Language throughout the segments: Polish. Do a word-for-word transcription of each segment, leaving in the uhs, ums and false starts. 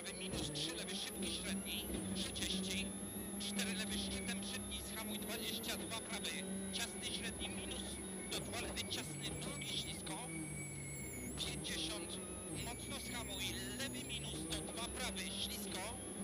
prawy minus trzy lewy szybki średni trzydzieści, cztery lewy szczytem szybki zhamuj dwadzieścia dwa prawy ciasny średni minus do dwa lewy ciasny drugi ślisko pięćdziesiąt mocno zhamuj lewy minus do dwa prawy ślisko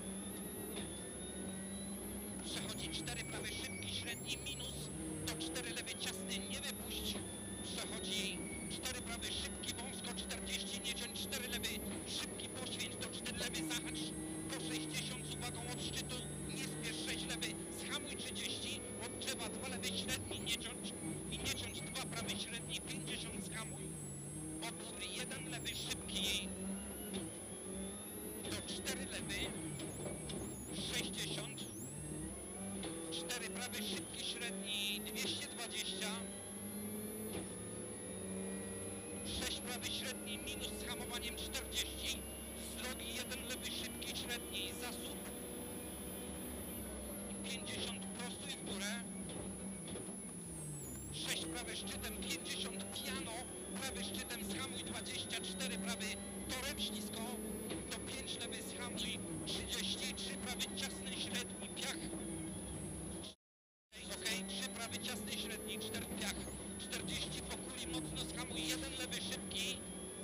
przechodzi cztery prawy szybki średni minus do cztery lewy ciasny nie wypuść przechodzi cztery prawy szybki wąsko czterdzieści nie ciąć cztery lewy szybki poświęć do cztery lewy zahacz po sześćdziesiąt z uwagą od szczytu nie spiesz sześć lewy zhamuj trzydzieści od drzewa dwa lewy średni nie ciąć i nie ciąć dwa prawy średni pięćdziesiąt zhamuj opór jeden lewy szybki do cztery lewy sześćdziesiąt cztery prawy szybki średni dwieście dwadzieścia sześć prawy średni minus z hamowaniem czterdzieści z drogi jeden lewy szybki średni zasób pięćdziesiąt prostuj w górę sześć prawy szczytem pięćdziesiąt piano prawy szczytem zhamuj dwadzieścia cztery prawy torem ślisko do pięć lewy zhamuj trzydzieści trzy prawy ciasny średni piach ok trzy prawy ciasny średni cztery piach czterdzieści po kuli mocno zhamuj jeden lewy szybki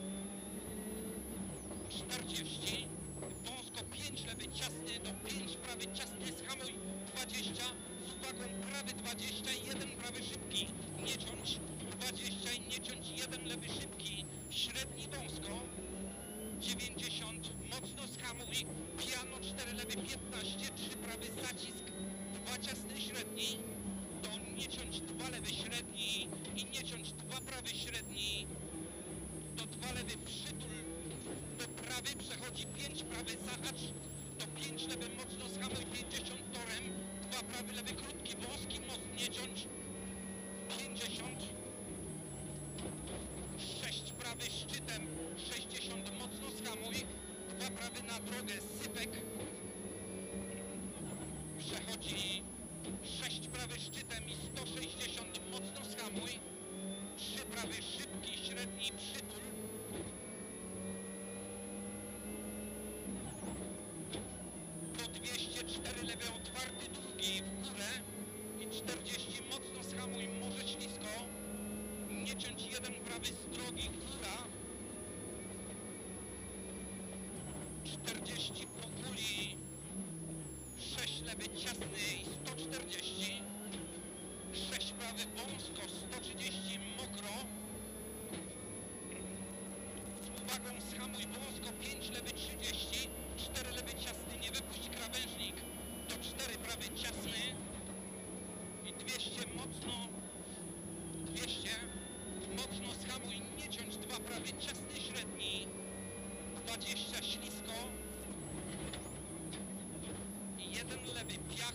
czterdzieści wąsko pięć lewy ciasny do pięć prawy ciasny zhamuj dwadzieścia z uwagą prawy dwadzieścia jeden prawy szybki nie ciąć dwadzieścia i nie ciąć jeden lewy szybki średni wąsko dziewięćdziesiąt mocno zhamuj piano cztery lewy piętnaście trzy prawy zacisk dwa ciasny średni do nie ciąć dwa lewy średni i nie ciąć dwa prawy średni do dwa lewy przytul do prawy przechodzi pięć prawy zahacz do pięć lewy mocno zhamuj pięćdziesiąt torem dwa prawy lewy krótki wąski most nie ciąć pięćdziesiąt sześć prawy szczytem sześćdziesiąt mocno zhamuj dwa prawy na drogę sypek przechodzi sześć prawy szczytem i sto sześćdziesiąt mocno zhamuj trzy prawy szybki średni przytul po dwieście cztery lewy otwarty długi w górę i czterdzieści mocno zhamuj może ślisko nie ciąć jeden prawy z drogi góra czterdzieści po kuli sześć lewy ciasny i sto czterdzieści sześć prawy wąsko sto trzydzieści mokro z uwagą zhamuj wąsko pięć lewy trzydzieści cztery lewy ciasny nie wypuść krawężnik do cztery prawy ciasny i dwieście mocno dwieście mocno zhamuj nie ciąć dwa prawy ciasny średni dwadzieścia ślisko i jeden lewy piach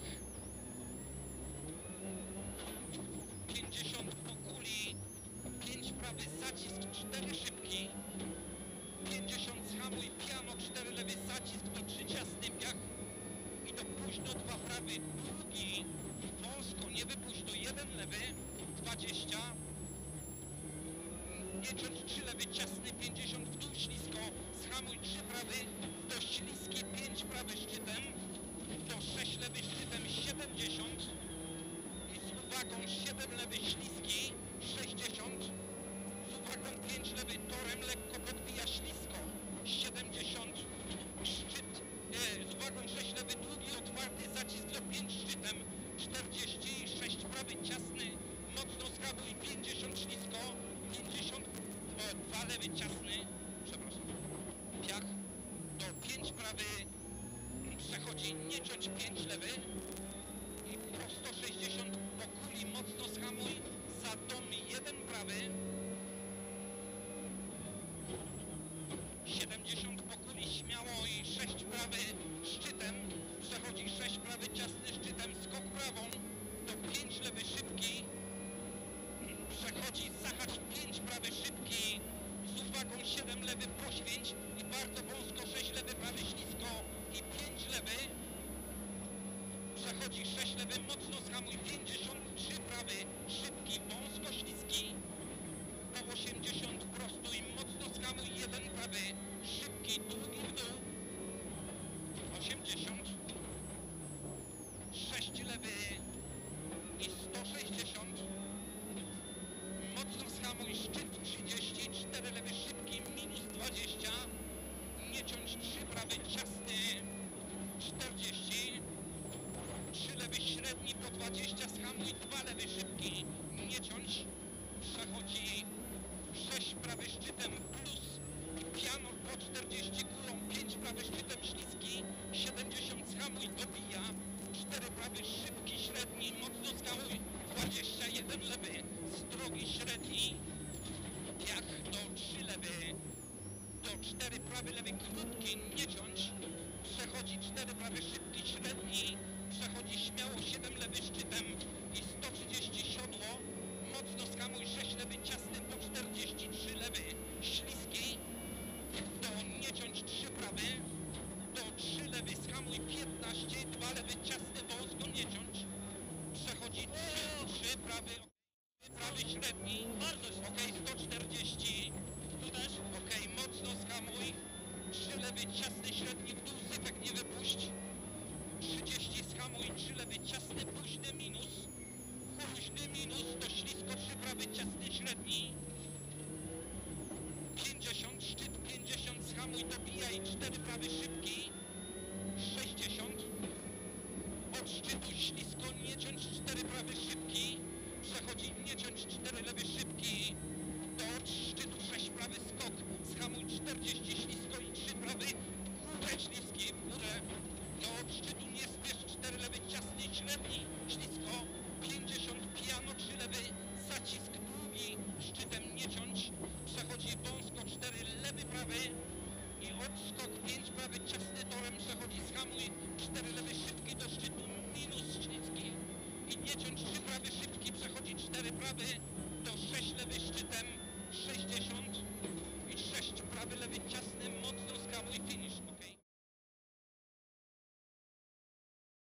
pięćdziesiąt po kuli pięć prawy zacisk cztery szybki pięćdziesiąt zhamuj piano cztery lewy zacisk do trzy ciasny piach i do późno dwa prawy długi wąsko nie wypuść do jeden lewy dwadzieścia nie ciąć trzy lewy ciasny pięćdziesiąt w dół ślisko zhamuj trzy prawy do śliskie pięć prawy szczytem do sześć lewy szczytem siedemdziesiąt i z uwagą siedem lewy śliski sześćdziesiąt z uwagą pięć lewy torem lekko podbija ślisko siedemdziesiąt szczyt e, z uwagą sześć lewy długi otwarty zacisk do pięć szczytem czterdzieści sześć prawy ciasny mocno zhamuj pięćdziesiąt ślisko pięćdziesiąt o, dwa lewy ciasny przepraszam piach do pięć prawy przechodzi nie ciąć pięć lewy i prosto sześćdziesiąt po kuli mocno zhamuj za dom jeden prawy siedemdziesiąt po kuli śmiało i sześć prawy szczytem przechodzi sześć prawy ciasny szczytem skok prawą do pięć lewy szybki przechodzi zahacz pięć prawy szybki z uwagą siedem lewy poświęć i bardzo wąsko sześć lewy prawy ślisko i pięć lewy przechodzi sześć lewy mocno zhamuj pięćdziesiąt trzy prawy szybki wąsko śliski po osiemdziesiąt prostuj mocno zhamuj jeden prawy szybki długi w dół prawy, szybki, średni, mocno skałuj, dwadzieścia jeden lewy, z drogi średni, piach do trzy lewy, do cztery prawy, lewy, krótki, nie ciąć, przechodzi cztery prawy, szybki, średni, przechodzi śmiało siedem lewy szczytem i sto trzydzieści siodło, mocno skamuj sześć lewy, ciasny do czterdzieści trzy lewy, śliski, do nie ciąć trzy prawy, do trzy lewy, skamuj piętnaście, dwa lewy, ciasny wąsko, nie ciąć, przechodzi trzy prawy, prawy średni, bardzo ok, sto czterdzieści, tu też, ok, mocno skamuj, trzy lewy, ciasny, średni, w dół, sypek nie wypuść, trzydzieści, skamuj, trzy lewy, ciasny, późny minus, późny minus, to ślisko, trzy prawy, ciasny, średni, pięćdziesiąt, szczyt pięćdziesiąt, skamuj, dobijaj, cztery prawy, szybki, sześćdziesiąt, od szczytu ślisko, nie ciąć, cztery prawy, szybki, przechodzi, nie ciąć, cztery lewy, szybki, do szczytu sześć prawy, skok, skamuj, czterdzieści, ślisko i trzy prawy, w górę, śliski, w górę, do szczytu nie spiesz, cztery lewy, ciasny, średni, ślisko, pięćdziesiąt, piano, trzy lewy, zacisk długi, szczytem nie ciąć, przechodzi wąsko, cztery lewy, prawy i odskok, pięć prawy, ciasny torem, przechodzi, skamuj, cztery lewy, szybki do